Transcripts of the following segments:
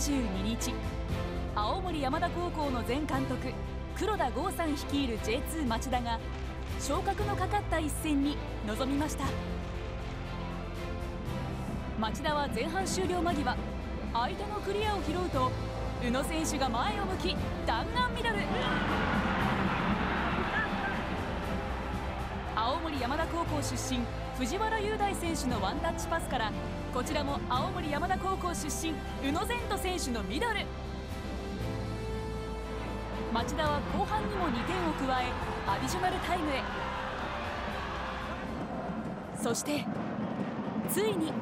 22日、青森山田高校の前監督黒田剛さん率いる J2 町田が昇格のかかった一戦に臨みました。町田は前半終了間際、相手のクリアを拾うと宇野選手が前を向き弾丸ミドル。青森山田高校出身藤原雄大選手のワンタッチパスから、こちらも青森山田高校出身宇野禅斗選手のミドル。町田は後半にも2点を加えアディショナルタイムへ。そしてついに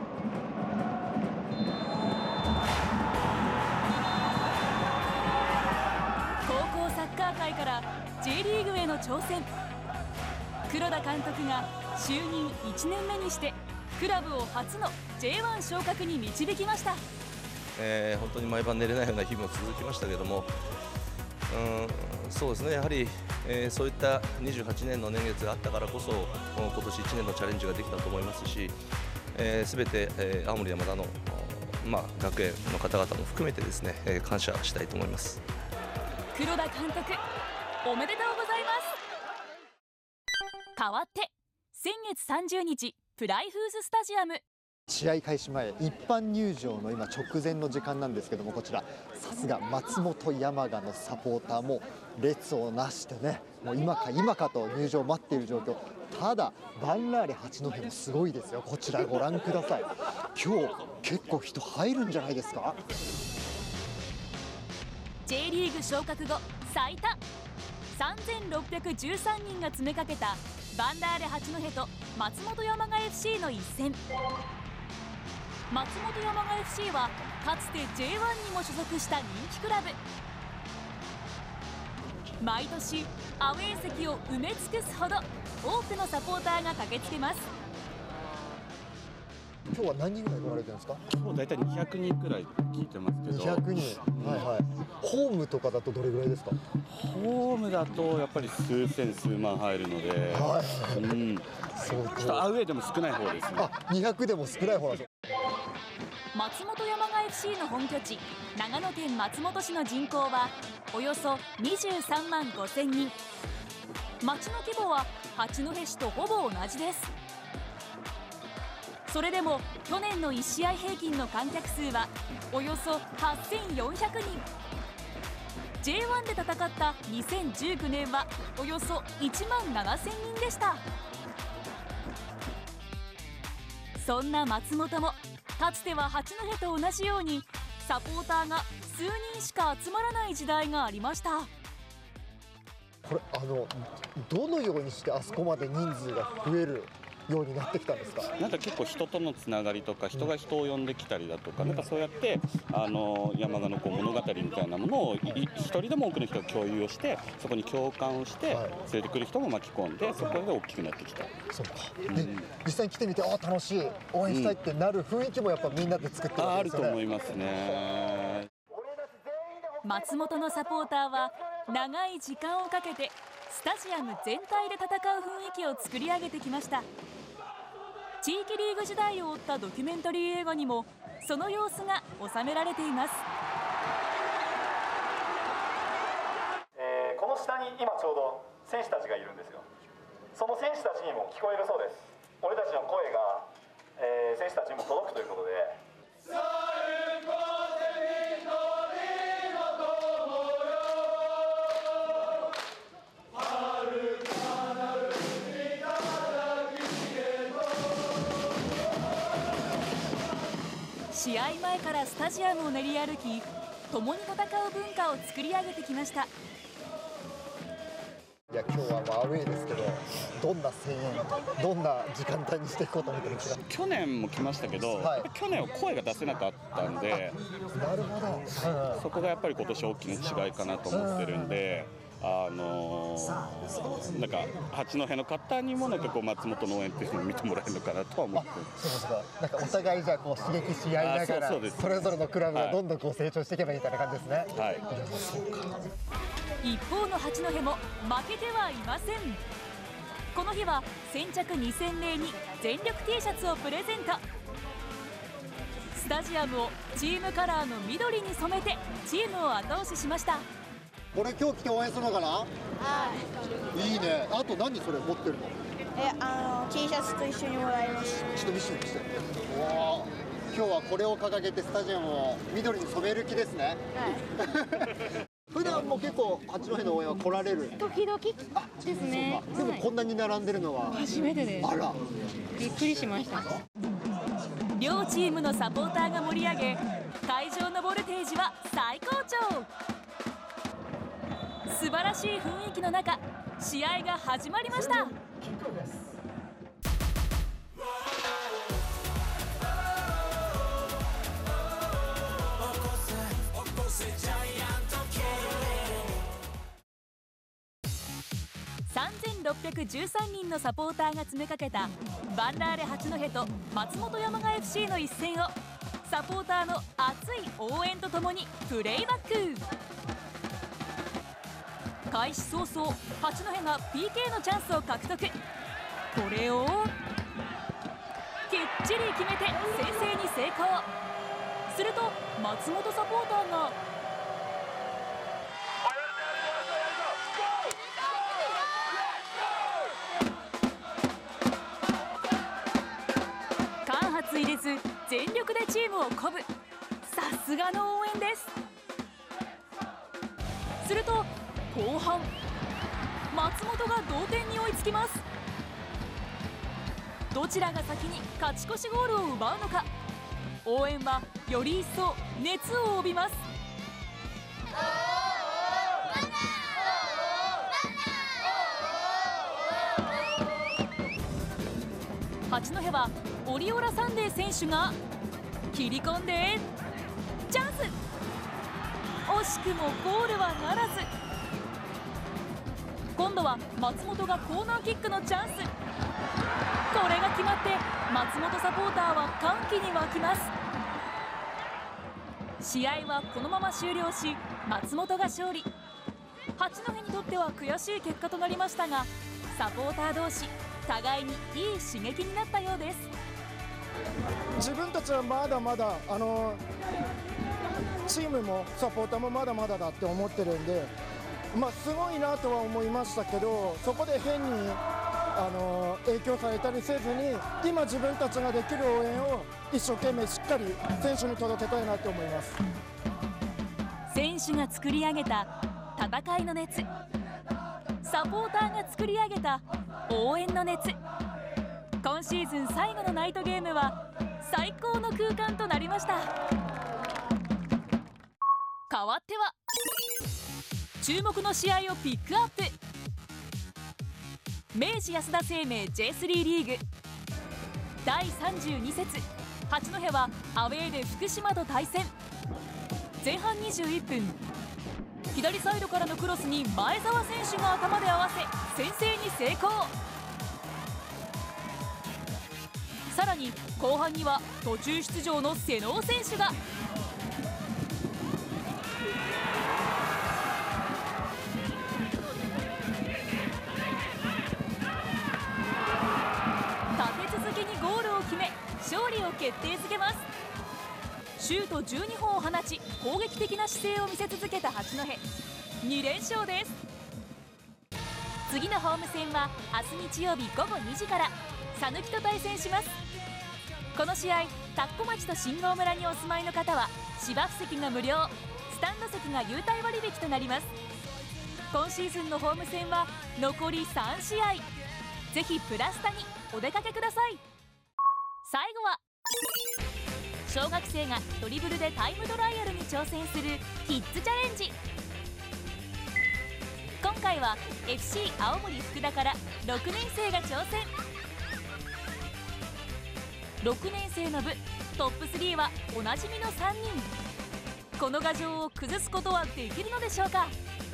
高校サッカー界から J リーグへの挑戦。黒田監督が就任1年目にしてクラブを初の J1 昇格に導きました。 本当に毎晩寝れないような日も続きましたけども、そうですね、やはり、そういった28年の年月があったからこそ今年1年のチャレンジができたと思いますし、すべて、青森山田の、学園の方々も含めてですね、感謝したいと思います。 黒田監督、おめでとうございます。代わって先月30日プライフーズスタジアム、 試合開始前、一般入場の今直前の時間なんですけども、こちらさすが松本山雅のサポーターも列をなしてね、もう今か今かと入場を待っている状況。ただバンラーレ八戸もすごいですよ。こちらご覧ください。今日結構人入るんじゃないですか。 J リーグ昇格後最多3613人が詰めかけたバンダーレ八戸と松本山雅 FC の一戦。松本山雅 FC はかつて J1 にも所属した人気クラブ。毎年アウェー席を埋め尽くすほど多くのサポーターが駆けつけます。 今日は何人ぐらい来られてるんですか。 もう大体200人くらい聞いてますけど。 200人、はいはい。ホームとかだとどれぐらいですか。 ホームだとやっぱり数千数万入るので、 はい、 ちょっとアウェーでも少ない方ですね。 200でも少ない方なんです。 松本山雅 FC の本拠地長野県松本市の人口はおよそ23万5000人。町の規模は八戸市とほぼ同じです。それでも去年の1試合平均の観客数はおよそ8400人。 J1 で戦った2019年はおよそ1万7000人でした。そんな松本もかつては八戸と同じようにサポーターが数人しか集まらない時代がありました。 これどのようにしてあそこまで人数が増えるようになってきたんですか。 なんか結構人とのつながりとか人が人を呼んできたりだとか、なんかそうやって山鹿の物語みたいなものを一人でも多くの人が共有をして、そこに共感をして連れてくる人も巻き込んで、そこで大きくなってきた。 そうか、で実際に来てみて楽しい、応援したいってなる雰囲気もやっぱみんなで作ってるわけですよね。 あると思いますね。 松本のサポーターは長い時間をかけてスタジアム全体で戦う雰囲気を作り上げてきました。地域リーグ時代を追ったドキュメンタリー映画にもその様子が収められています。 この下に今ちょうど選手たちがいるんですよ。その選手たちにも聞こえるそうです。俺たちの声が、選手たちにも届くということで、 試合前からスタジアムを練り歩き、共に戦う文化を作り上げてきました。 いや今日はアウェーですけど、どんな声援、どんな時間帯にしていこうと思ってるんですか。 去年も来ましたけど、去年は声が出せなかったんで、 なるほど、 そこがやっぱり今年大きな違いかなと思ってるんで、なんか八戸の方にもなんかこう松本の応援っていうのを見てもらえるのかなとは思って。 そうなんかお互いじゃこう刺激し合いながら、それぞれのクラブがどんどんこう成長していけばいいみたいな感じですね。はい。 一方の八戸も負けてはいません。この日は先着2000名に全力 T シャツをプレゼント。ススタジアムをチームカラーの緑に染めてチームを後押ししました。 これ今日来て応援するのかな。 はい。 いいね。あと何それ持ってるの。 T シャツと一緒にもらいました。 ちょっと見せて見せて。おー、今日はこれを掲げてスタジアムを緑に染める気ですね。 はい。 普段も結構八戸の応援は来られる。 時々ですね。 でもこんなに並んでるのは初めてです。 あら、 びっくりしました。 両チームのサポーターが盛り上げ、会場のボルテージは最高潮。素晴らしい雰囲気の中、試合が始まりました。3613人のサポーターが詰めかけたバンラーレ八戸と松本山雅 FC の一戦をサポーターの熱い応援とともにプレイバック。開始早々、八戸が PK のチャンスを獲得。これをきっちり決めて先制に成功。すると松本サポーターが間髪入れず全力でチームを鼓舞。さすがの応援です。すると後半、松本が同点に追いつきます。どちらが先に勝ち越しゴールを奪うのか、応援はより一層熱を帯びます。八戸はオリオラサンデー選手が切り込んでチャンス。惜しくもゴールはならず。今度は松本がコーナーキックのチャンス。これが決まって松本サポーターは歓喜に沸きます。試合はこのまま終了し、松本が勝利。八戸にとっては悔しい結果となりましたが、サポーター同士互いにいい刺激になったようです。 自分たちはまだまだチームもサポーターもまだまだだって思ってるんで、すごいなとは思いましたけど、そこで変に影響されたりせずに、今自分たちができる応援を一生懸命しっかり選手に届けたいなと思います。 選手が作り上げた戦いの熱、サポーターが作り上げた応援の熱。今シーズン最後のナイトゲームは最高の空間となりました。変わっては注目の試合をピックアップ。明治安田生命 J3 リーグ第32節、八戸はアウェーで福島と対戦。前半21分、左サイドからのクロスに前澤選手が頭で合わせ先制に成功。さらに後半には途中出場の瀬能選手が立て続けにゴールを決め勝利を決定づけます。シュート12本を放ち攻撃的な姿勢を見せ続けた八戸、2連勝です。次のホーム戦は明日日曜日午後2時から讃岐と対戦します。この試合、田子町と新郷村にお住まいの方は芝生席が無料、スタンド席が優待割引となります。今シーズンのホーム戦は残り3試合。ぜひプラスタにお出かけください。最後は小学生がドリブルでタイムトライアルに挑戦するキッズチャレンジ。今回は FC 青森福田から6年生が挑戦。6年生の部トップ3はおなじみの3人。この牙城を崩すことはできるのでしょうか。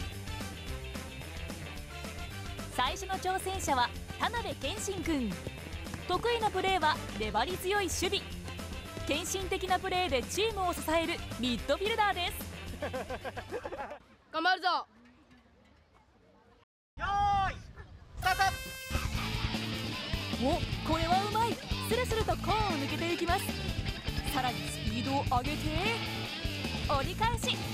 最初の挑戦者は田辺健信君。得意なプレーは粘り強い守備。献身的なプレーでチームを支えるミッドフィルダーです。 頑張るぞ。 よーいスタート。 お、これはうまい。スルスルとコーンを抜けていきます。 さらにスピードを上げて折り返し、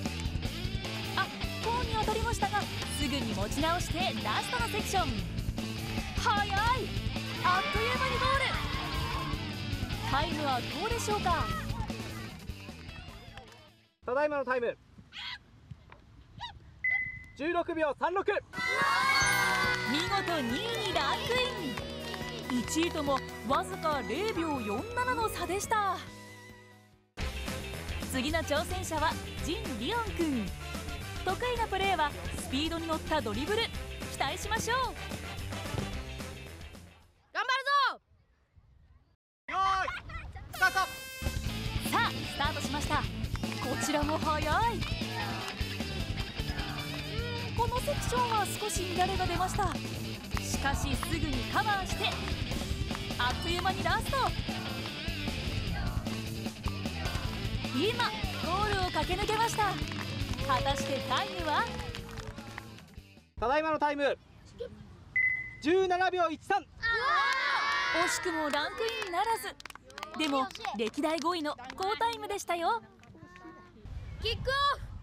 コーンに当たりましたがすぐに持ち直してラストのセクション、速い、あっという間にゴール。タイムはどうでしょうか。 ただいまのタイム16秒36。 見事2位にランクイン。1位ともわずか0秒47の差でした。次の挑戦者はジン・リオン君。得意なプレーはスピードに乗ったドリブル、期待しましょう。 頑張るぞ。 よーいスタート。 さあスタートしました。こちらも速い。このセクションは少し乱れが出ました。しかしすぐにカバーしてあっという間にラスト。今ゴールを駆け抜けました。果たしてタイムは。 ただいまのタイム17秒13。 惜しくもランクインならず。でも歴代5位の好タイムでしたよ。 キックオフ。